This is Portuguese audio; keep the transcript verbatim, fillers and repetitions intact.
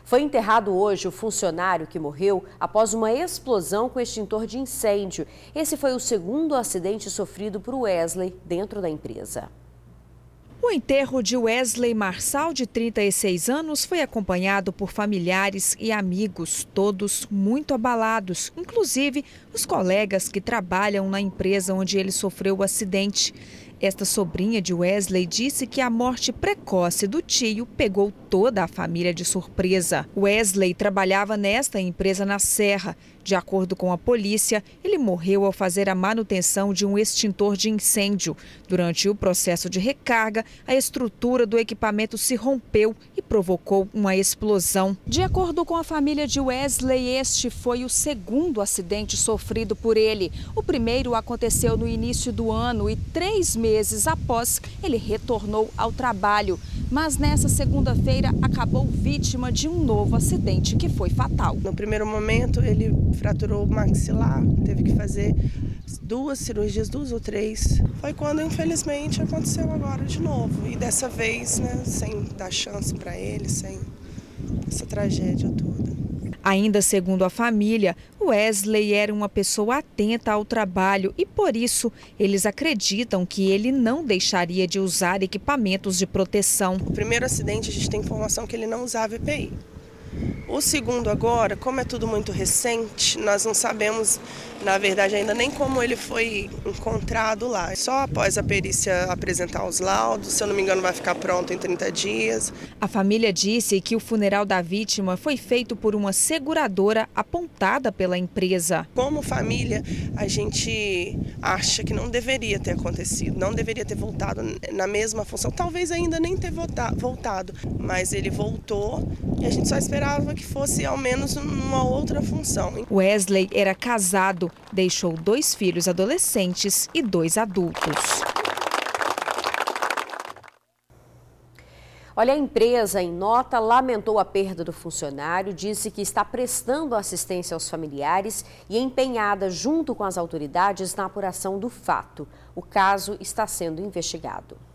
Foi enterrado hoje o funcionário que morreu após uma explosão com extintor de incêndio. Esse foi o segundo acidente sofrido por Wesley dentro da empresa. O enterro de Wesley Marçal, de trinta e seis anos, foi acompanhado por familiares e amigos, todos muito abalados, inclusive os colegas que trabalham na empresa onde ele sofreu o acidente. Esta sobrinha de Wesley disse que a morte precoce do tio pegou toda a família de surpresa. Wesley trabalhava nesta empresa na Serra. De acordo com a polícia, ele morreu ao fazer a manutenção de um extintor de incêndio. Durante o processo de recarga, a estrutura do equipamento se rompeu e provocou uma explosão. De acordo com a família de Wesley, este foi o segundo acidente sofrido por ele. O primeiro aconteceu no início do ano e três meses após, ele retornou ao trabalho. Mas nessa segunda-feira acabou vítima de um novo acidente que foi fatal. No primeiro momento ele fraturou o maxilar, teve que fazer duas cirurgias, duas ou três. Foi quando infelizmente aconteceu agora de novo. E dessa vez, né, sem dar chance para ele, sem essa tragédia toda. Ainda segundo a família, Wesley era uma pessoa atenta ao trabalho e, por isso, eles acreditam que ele não deixaria de usar equipamentos de proteção. O primeiro acidente, a gente tem informação que ele não usava E P I. O segundo agora, como é tudo muito recente, nós não sabemos, na verdade, ainda nem como ele foi encontrado lá. Só após a perícia apresentar os laudos, se eu não me engano vai ficar pronto em trinta dias. A família disse que o funeral da vítima foi feito por uma seguradora apontada pela empresa. Como família, a gente acha que não deveria ter acontecido, não deveria ter voltado na mesma função, talvez ainda nem ter voltado, mas ele voltou e a gente só esperava que fosse ao menos uma outra função. Wesley era casado, deixou dois filhos adolescentes e dois adultos. Olha, a empresa, em nota, lamentou a perda do funcionário, disse que está prestando assistência aos familiares e empenhada junto com as autoridades na apuração do fato. O caso está sendo investigado.